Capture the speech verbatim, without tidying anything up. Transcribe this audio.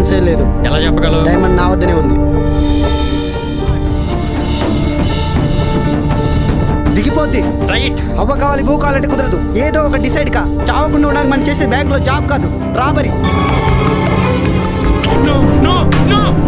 ఛాన్సే లేదు. ఎలా చెప్పగలవు? డైమండ్ నా వద్దనే ఉంది. దిగిపోద్ది. రైట్. అవ్వ కావాలి భూ కావాలంటే కుదరదు. ఏదో ఒక డిసైడ్ కా. చావకుండా ఉండడానికి మనం చేసే బ్యాంక్ లో జాబ్ కాదు, రాబరీ. No no no